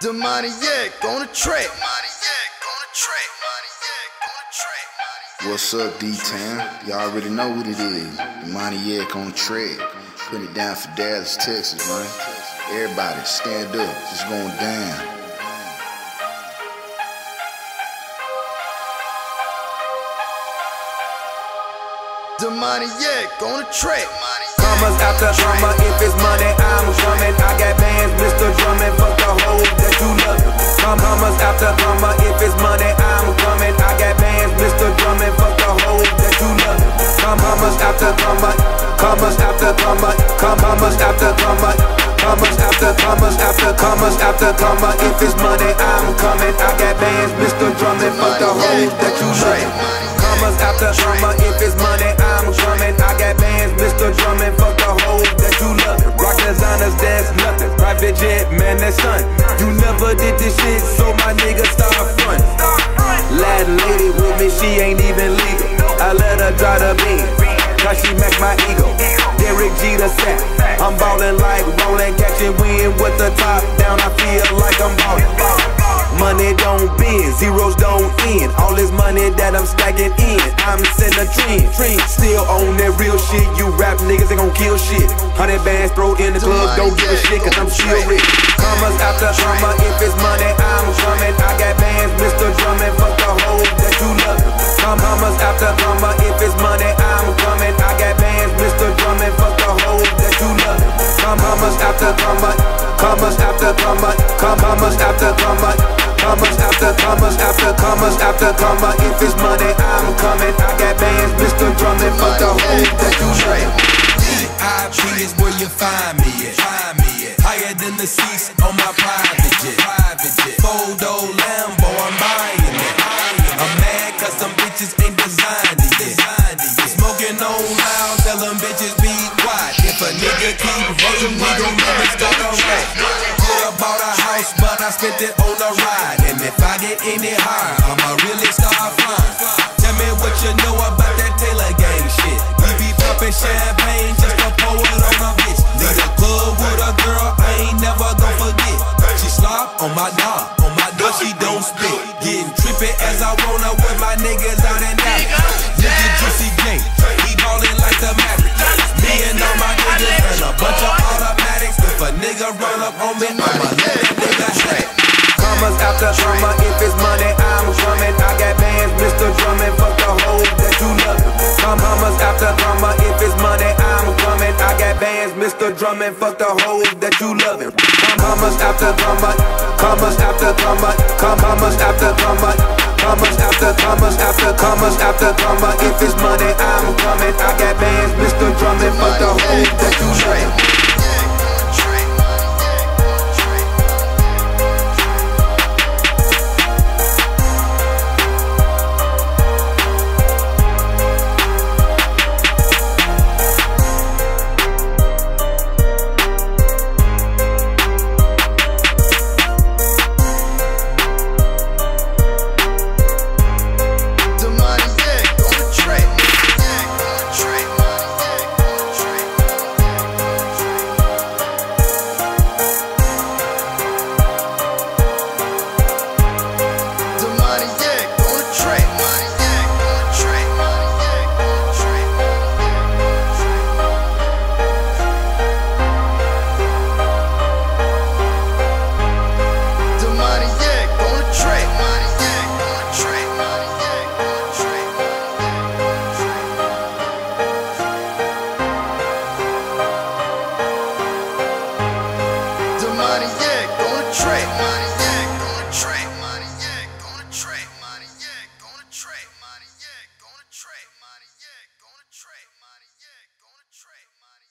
Demoniac on the track. What's up, D-Town? Y'all already know what it is. Demoniac on the track. Putting it down for Dallas, Texas, man. Everybody, stand up. It's going down. Demoniac on the track. Commas after comma, if it's money, I'm coming. I got bands, Mr. Drummond, fuck the hoes that you love. Commas after comma, if it's money, I'm coming. I got bands, Mr. Drummond, fuck the hoes that you love. Commas after comma, commas after comma, commas after comma, commas after commas after commas after comma. If it's money, I'm coming. I got bands, Mr. Drummond, fuck the hoes that you love. Commas after comma, if it's money, I'm coming. I got bands, Mr. Drummond, fuck the hoes that you love. Rock designers, that's nothing. Private jet, man, that's son. You never did this shit, so my nigga start front. Latin lady with me, she ain't even legal. I let her drive the beam, cause she match my ego. Derek G the sack, I'm ballin' like rollin', catching wind with the top down. I feel like I'm ballin'. Money don't bend, zeros don't end. All this money that I'm stacking in, I'm setting a trend. Still on that real shit, you rap niggas ain't gon' kill shit. 100 bands throw in the club, don't give a shit, cause I'm chill rich. Commas after comma, if it's money, I'm coming. I got bands, Mr. Drummond, fuck the hoes that you love. Commas after comma, if it's money, I'm coming. I got bands, Mr. Drummond, fuck the hoes that you love. Commas after comma, commas after comma, commas after comma. Commas after commas after commas after comma. If it's money, I'm coming. I got bands, Mr. Drummond, fuck the hoes that you trade. VIP is where you find me at. Higher than the seats on my private jet. Four-door Lambo, I'm buying it. I'm mad cause some bitches ain't designed it yet. Smoking on loud, tell them bitches be quiet. If a nigga keep voting, we gon' never start on that. Could've bought a house, but I spent it on a ride. And if I get any higher, I'ma really start flying. Tell me what you know about that Taylor gang shit. We be poppin' champagne just to pour it on a bitch. Leave the club with a girl, I ain't never gon' forget. She slop on my dog, but she don't spit. Getting trippy as I wanna with my niggas out in Dallas. Look at Juicy J, he ballin' like the Maverick. Me and all my niggas and a bunch of automatics. If a nigga run up on me, I'ma let that nigga hit. Commas after comma, if it's money, I'm coming. I got bands, Mr. Drummond, fuck the hoes that you love. Commas after comma, if it's money, I'm coming. I got bands, Mr. Drummond, fuck the hoes that you loving. Commas after comma, commas after comma, commas after comma, commas after commas after commas after comma. If it's money, I'm coming. I got bands, Mr. Drummond, fuck the hoes that you loving. Money.